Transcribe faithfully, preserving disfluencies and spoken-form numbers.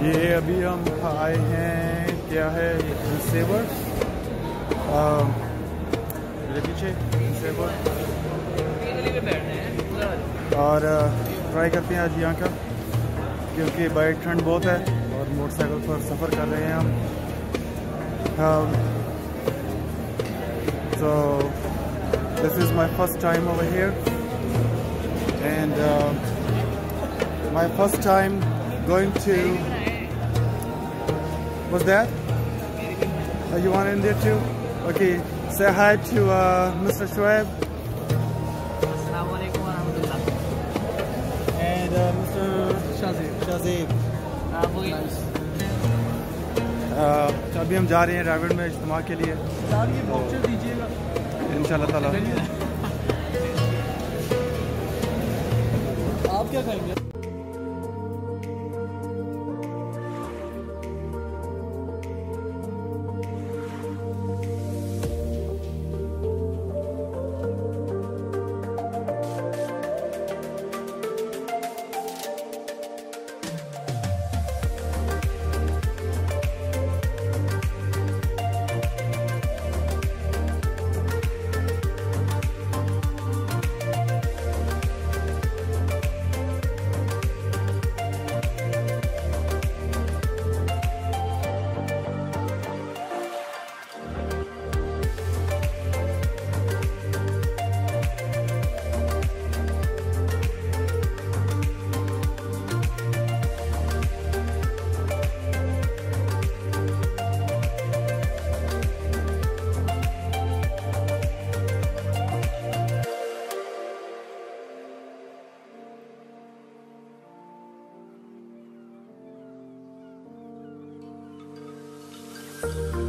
ये अभी हम आए हैं, क्या है सेवर, मेरे पीछे सेवर, और ट्राई करते हैं आज यहाँ का, क्योंकि बाहर ठंड बहुत है और मोटरसाइकिल पर सफ़र कर रहे हैं हम। So this is my first time over here, and uh, my first time going to. What's that? Uh, you want in there too? Okay. Say hi to uh, Mister Shoaib. Assalamualaikum warahmatullah. And uh, Mister Shazib. Shazib. Nice. Uh, तो अभी हम जा रहे हैं रावण में इज्तिमा के लिए। सर ये बॉक्सेस दीजिएगा इंशाल्लाह ताला। आप क्या खाएंगे? Thank you.